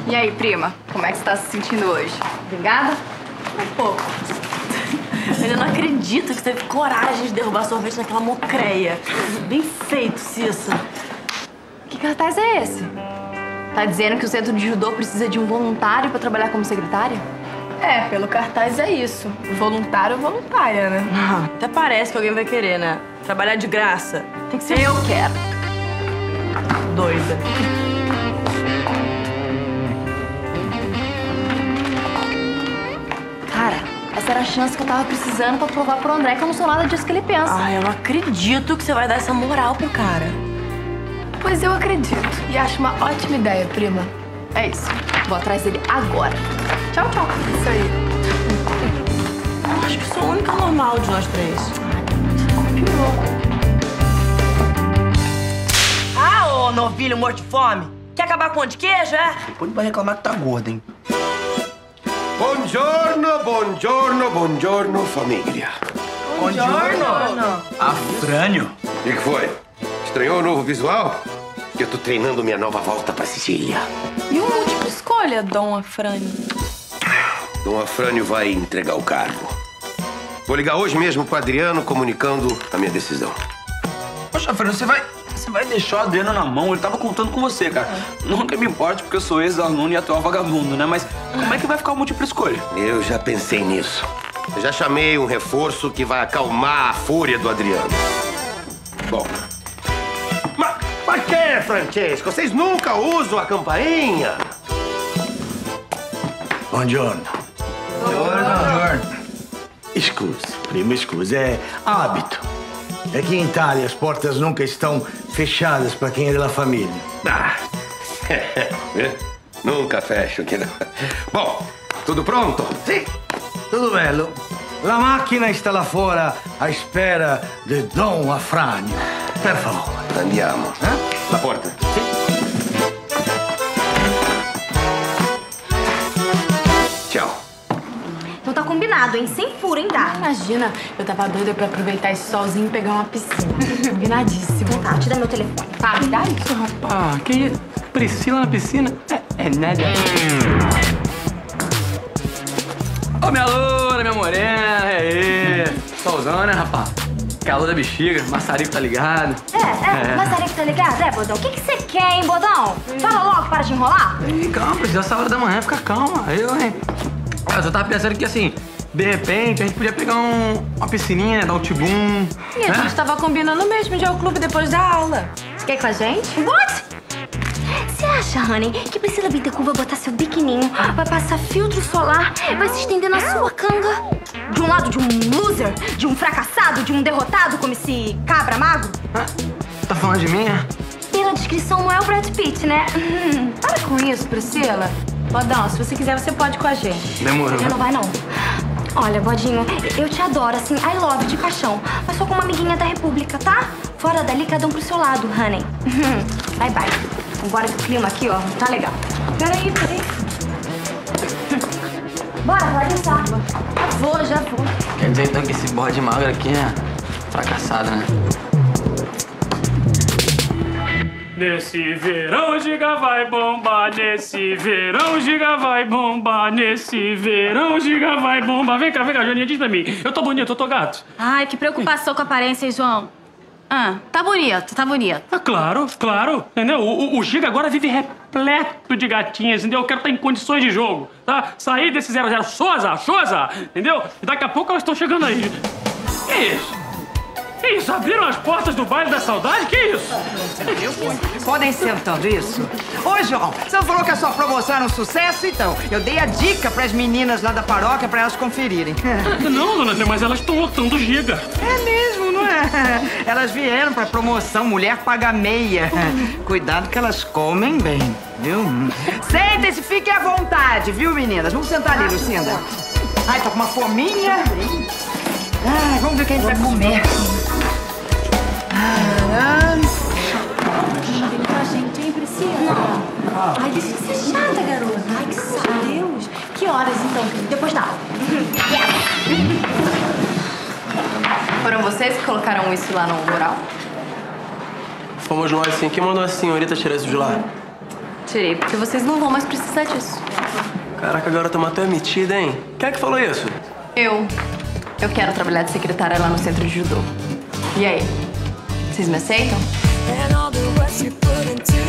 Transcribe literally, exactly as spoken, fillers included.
E aí, prima? Como é que você tá se sentindo hoje? Vingada? Um pouco. Eu ainda não acredito que você teve coragem de derrubar sorvete naquela mocreia. Bem feito, Cissa. Que cartaz é esse? Tá dizendo que o centro de judô precisa de um voluntário pra trabalhar como secretária? É, pelo cartaz é isso. Voluntário ou voluntária, né? Ah, até parece que alguém vai querer, né? Trabalhar de graça. Tem que ser eu quero. Doida. Cara, essa era a chance que eu tava precisando pra provar pro André que eu não sou nada disso que ele pensa. Ah, eu não acredito que você vai dar essa moral pro cara. Pois eu acredito. E acho uma ótima ideia, prima. É isso. Vou atrás dele agora. Tchau, tchau. Isso aí. Eu acho que sou a única normal de nós três. Ah, ô novilho morto de fome. Quer acabar com o pão de queijo, é? Depois vai reclamar que tá gorda, hein? Buongiorno, buongiorno, buongiorno, família. Buongiorno. Afrânio. O que foi? Estranhou o novo visual? Eu tô treinando minha nova volta pra Sicília. E o múltipla escolha, Dom Afrânio? Dom Afrânio vai entregar o cargo. Vou ligar hoje mesmo pro Adriano comunicando a minha decisão. Poxa, Afrânio, você vai... Você vai deixar o Adriano na mão? Ele tava contando com você, cara. Nunca me importe porque eu sou ex-aluno e atual vagabundo, né? Mas como é que vai ficar o múltipla escolha? Eu já pensei nisso. Eu já chamei um reforço que vai acalmar a fúria do Adriano. Bom... Mas, mas que, Francesco? Vocês nunca usam a campainha? Buongiorno. Buongiorno. Scusi, primo scusi, é hábito. Aqui em Itália as portas nunca estão fechadas para quem é da família. Ah, nunca fecho aqui. Não. Bom, tudo pronto? Sim, tudo bello. La macchina está lá fora à espera de Dom Afrânio. Per favore. Andiamo. Eh? La porta. Sim. Tchau. Então tá combinado, hein? Sem furo, hein, tá? Imagina, eu tava doida pra aproveitar esse solzinho e pegar uma piscina. Combinadíssimo. Então tá, te dá meu telefone. Tá, me dá isso. Rapaz, que isso? Priscila na piscina? É, é nada. Ô, minha loura, minha morena, é solzão, né, rapaz? Calor da bexiga, maçarico tá ligado. É, é, É. maçarico tá ligado? É, Bodão? O que que você quer, hein, Bodão? Fala logo, para de enrolar. Ih, calma, precisa essa hora da manhã, fica calma. Eu, hein? Eu só tava pensando que, assim, de repente, a gente podia pegar um, uma piscininha, dar um tibum. E a né? gente tava combinando mesmo de ir ao clube depois da aula. Você quer ir com a gente? What? Você acha, honey, que Priscila Bittencourt vai botar seu biquininho, vai passar filtro solar, vai se estender na sua canga? De um lado de um loser, de um fracassado, de um derrotado como esse cabra magro? Ah, tá falando de mim, é? Pela descrição, não é o Brad Pitt, né? Para com isso, Priscila. Bodão, se você quiser, você pode ir com a gente. Demorou. Você não vai, não. Olha, Bodinho, eu te adoro, assim, I love de paixão. Mas sou como uma amiguinha da República, tá? Fora dali, cada um pro seu lado, honey. Bye, bye. Agora que o clima aqui, ó, tá legal. Peraí, peraí. Bora, pode entrar. Já vou, já vou. Quer dizer, então, que esse bode magro aqui é fracassado, né? Nesse verão, Giga vai bombar. Nesse verão, Giga vai bombar. Nesse verão, Giga vai bombar. Vem cá, vem cá, Joaninha, diz pra mim. Eu tô bonito, eu tô gato? Ai, que preocupação com a aparência, hein, João? Ah, tá bonito, tá bonito. Ah, claro, claro. Entendeu? O, o, o Giga agora vive repleto de gatinhas, entendeu? Eu quero estar em condições de jogo, tá? Sair desse zero a zero. Souza, Souza, entendeu? E daqui a pouco elas estão chegando aí. Que isso? Que isso? Abriram as portas do baile da saudade? Que isso? Podem sentando isso. Ô, João, você falou que a sua promoção era um sucesso, então. Eu dei a dica pras meninas lá da paróquia pra elas conferirem. Não, dona Zé, mas elas estão lotando o Giga. É mesmo, não é? Elas vieram pra promoção Mulher Paga Meia. Cuidado que elas comem bem, viu? Sentem-se, fiquem à vontade, viu, meninas? Vamos sentar ali, Lucinda. Ai, tô com uma fominha. Ai, vamos ver o que a gente vai comer. Ah, Vem com a gente, hein, Priscila? Ai, deixa de ser chata, garota. Ai, que saco. Deus. Que horas, então, querido? Depois da aula. Foram vocês que colocaram isso lá no mural? Fomos nós, sim. Quem mandou a senhorita tirar isso de lá? Tirei porque vocês não vão mais precisar disso. Caraca, a garota matou é metida, hein? Quem é que falou isso? Eu. Eu quero trabalhar de secretária lá no centro de judô. E aí? Vocês me aceitam? And all the words you put into